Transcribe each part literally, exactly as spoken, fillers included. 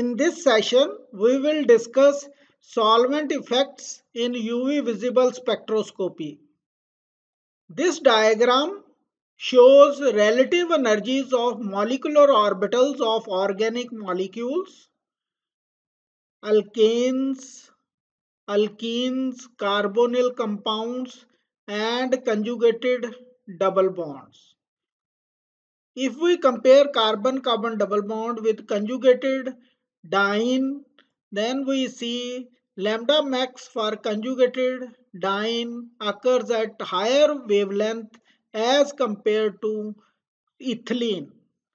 In this session, we will discuss solvent effects in U V visible spectroscopy. This diagram shows relative energies of molecular orbitals of organic molecules, alkanes, alkenes, carbonyl compounds, and conjugated double bonds. If we compare carbon-carbon double bond with conjugated diene, then we see lambda max for conjugated diene occurs at higher wavelength as compared to ethylene.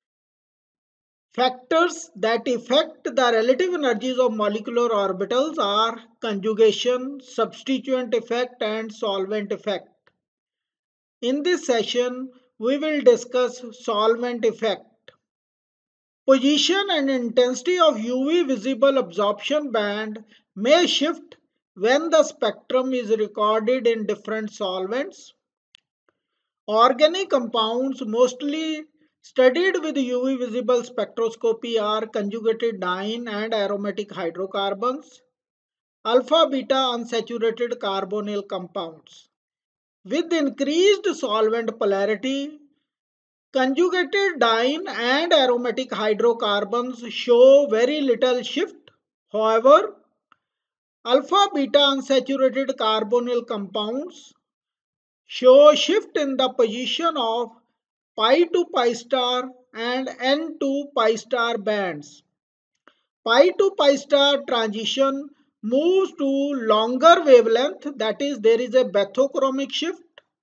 Factors that affect the relative energies of molecular orbitals are conjugation, substituent effect, and solvent effect. In this session, we will discuss solvent effect. Position and intensity of U V visible absorption band may shift when the spectrum is recorded in different solvents. Organic compounds mostly studied with U V visible spectroscopy are conjugated diene and aromatic hydrocarbons, alpha beta unsaturated carbonyl compounds. With increased solvent polarity, conjugated diene and aromatic hydrocarbons show very little shift. However, alpha beta unsaturated carbonyl compounds show shift in the position of pi to pi star and n to pi star bands. Pi to pi star transition moves to longer wavelength, that is, there is a bathochromic shift.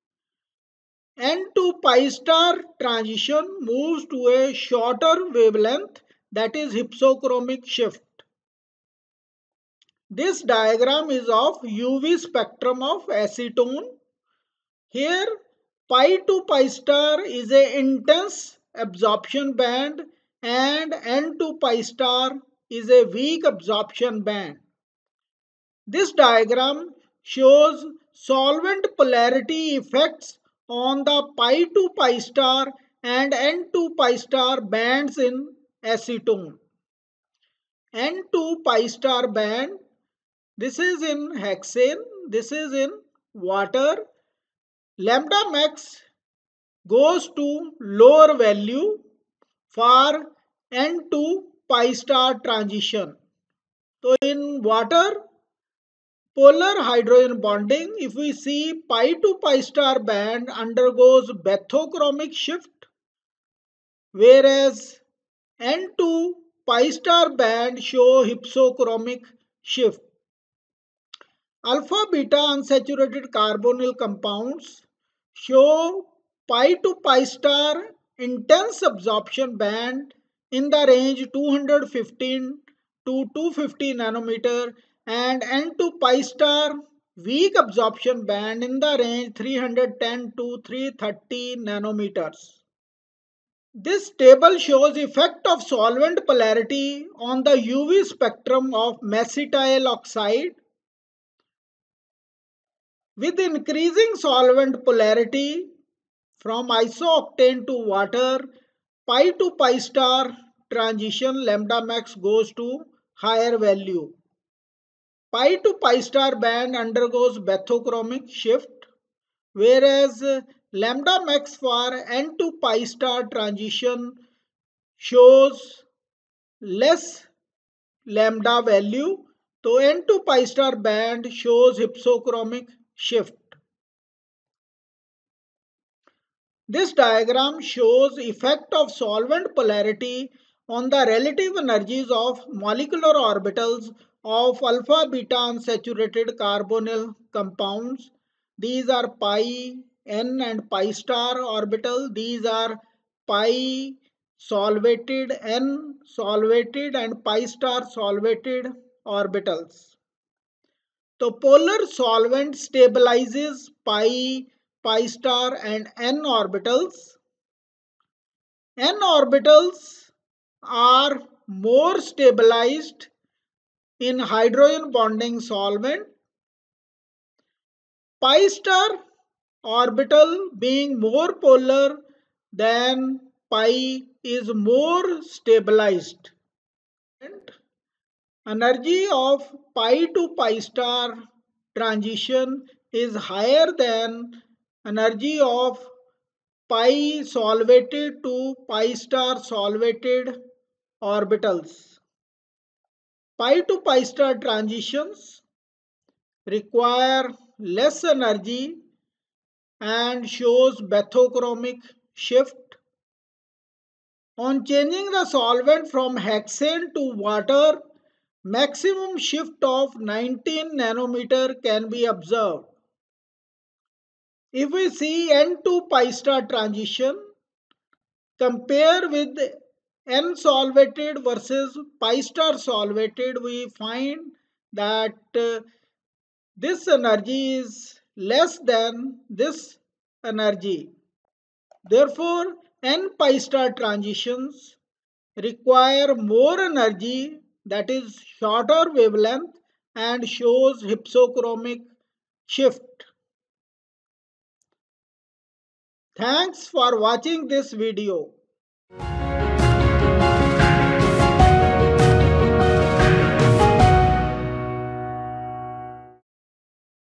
N to pi star transition moves to a shorter wavelength, that is hypsochromic shift. This diagram is of U V spectrum of acetone. Here pi to pi star is a intense absorption band and N to pi star is a weak absorption band. This diagram shows solvent polarity effects on the pi to pi star and N to pi star bands in acetone. N to pi star band, this is in hexane, this is in water. Lambda max goes to lower value for N to pi star transition. So in water, polar hydrogen bonding, if we see pi to pi star band undergoes bathochromic shift, whereas N to pi star band show hypsochromic shift. Alpha beta unsaturated carbonyl compounds show pi to pi star intense absorption band in the range two hundred fifteen to two hundred fifty nanometer and N to pi star weak absorption band in the range three hundred ten to three hundred thirty nanometers. This table shows effect of solvent polarity on the U V spectrum of macetyl oxide. With increasing solvent polarity from isooctane to water, pi to pi star transition lambda max goes to higher value. Pi to pi star band undergoes bathochromic shift, whereas lambda max for N to pi star transition shows less lambda value. So N to pi star band shows hypsochromic shift. This diagram shows effect of solvent polarity on the relative energies of molecular orbitals of alpha beta unsaturated carbonyl compounds. These are pi, n and pi star orbital. These are pi solvated, n solvated and pi star solvated orbitals. So polar solvent stabilizes pi, pi star and n orbitals. N orbitals are more stabilized in hydrogen bonding solvent. Pi star orbital being more polar than pi is more stabilized. Energy of pi to pi star transition is higher than energy of pi solvated to pi star solvated orbitals. Pi to pi star transitions require less energy and shows bathochromic shift. On changing the solvent from hexane to water, maximum shift of nineteen nanometer can be observed. If we see N to pi star transition, compare with N solvated versus pi star solvated, we find that uh, this energy is less than this energy. Therefore, N pi star transitions require more energy, that is shorter wavelength, and shows hypsochromic shift. Thanks for watching this video.